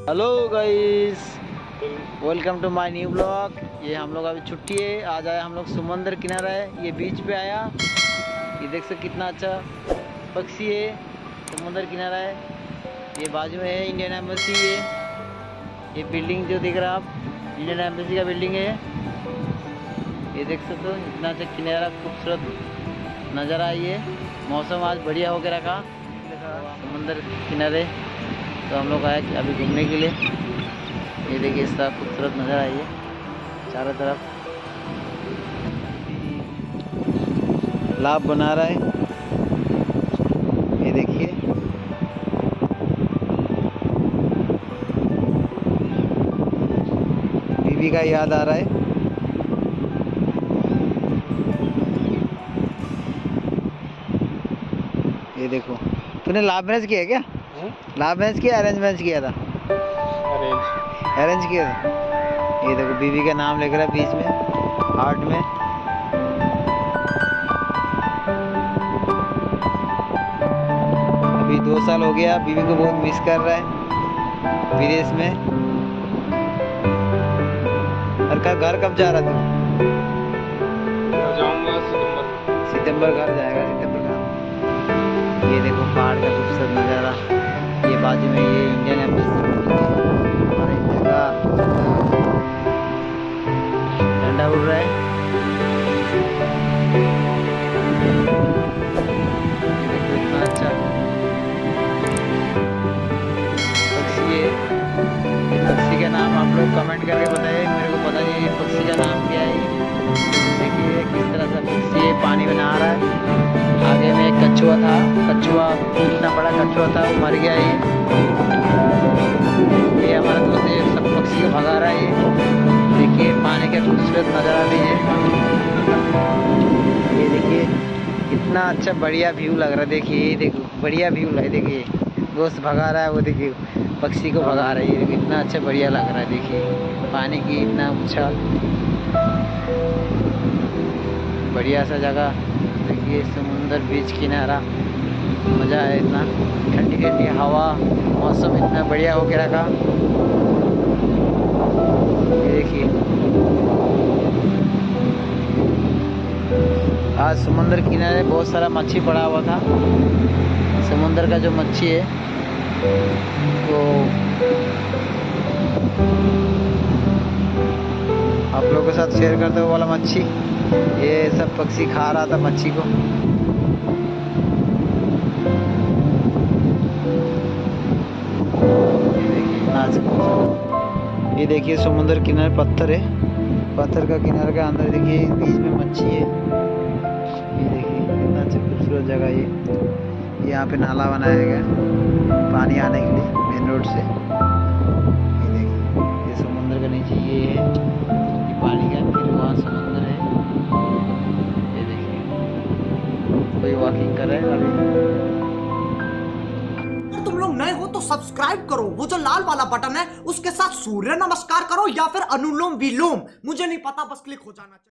Hello guys, welcome to my new blog. ये हम लोग अभी छुट्टी है, आज आया हम लोग समुंदर किनारा है, ये बीच पे आया। ये देख सकते कितना अच्छा पक्षी है, समुंदर किनारा है। ये बाजू में है इंडियन एम्बेसी है। ये बिल्डिंग जो दिख रहा है आप, इंडियन एम्बेसी का बिल्डिंग है। ये देख सकते हो इतना अच्छा किनारा, खूबसूरत नज़र आई है। मौसम आज बढ़िया होकर रखा समुंदर किनारे, तो हम लोग आए अभी घूमने के लिए। ये देखिए इस तरह खूबसूरत नज़र आई है चारों तरफ। लाभ बना रहा है, ये देखिए। बीवी का याद आ रहा है। ये देखो, तूने लाभ मैरिज किया क्या? लाभ मैरिज किया, अरेंज मैरिज किया था? अरेंज किया था। ये देखो बीवी का नाम लिख रहा है बीच में हार्ट में। अभी 2 साल हो गया, बीवी को बहुत मिस कर रहा है विदेश में। और घर कब जा रहा तू? जाऊंगा सितंबर घर जाएगा, सितंबर का। ये देखो पहाड़ का खूबसूरत नज़ारा। ये बाजू में ये इंडियन एम्बेसी हमारे इंडिया का झंडा उड़ रहा है। ये देखो इतना अच्छा पक्षी है। ये पक्षी का नाम आप लोग कमेंट करके बताइए, मेरे को पता नहीं ये पक्षी का नाम क्या है। देखिए किस तरह से पक्षी है, पानी में नहा रहा है। आगे में एक कछुआ था, कछुआ इतना बड़ा कछुआ था, वो मर गया। ये हमारा दोस्त ये सब पक्षी को भगा रहा है। ये देखिए पानी का खूबसूरत नज़ारा भी है। ये देखिए कितना अच्छा बढ़िया व्यू लग रहा है। देखिए ये देखो बढ़िया व्यू लग, देखिए दोस्त भगा रहा है, वो देखिए पक्षी को भगा रहा है। ये कितना अच्छा बढ़िया लग रहा है। देखिए पानी की इतना उछाल, बढ़िया सा जगह। देखिए समुंदर बीच किनारा, मज़ा है इतना, ठंडी ठंडी हवा, मौसम इतना बढ़िया हो के रखा। ये देखिए आज समुंदर किनारे बहुत सारा मच्छी पड़ा हुआ था। समुंदर का जो मच्छी है तो आप लोगों के साथ शेयर करते हुए वाला मच्छी, ये सब पक्षी खा रहा था मच्छी को। ये देखिए समुंदर किनारे पत्थर है, पत्थर का किनारे का अंदर देखिए बीच में मच्छी है। ये देखिए कितना अच्छा खूबसूरत जगह ये। यहाँ पे नाला बनाया गया पानी आने के लिए मेन रोड से। ये देखिए ये समुंदर का नीचे ये है, ये पानी का, फिर वहाँ समुंदर है। ये देखिए कोई वॉकिंग कर रहा है अभी। तुम लोग नए हो तो सब्सक्राइब करो, वो जो लाल वाला बटन है उसके साथ सूर्य नमस्कार करो या फिर अनुलोम विलोम, मुझे नहीं पता, बस क्लिक हो जाना चाहिए।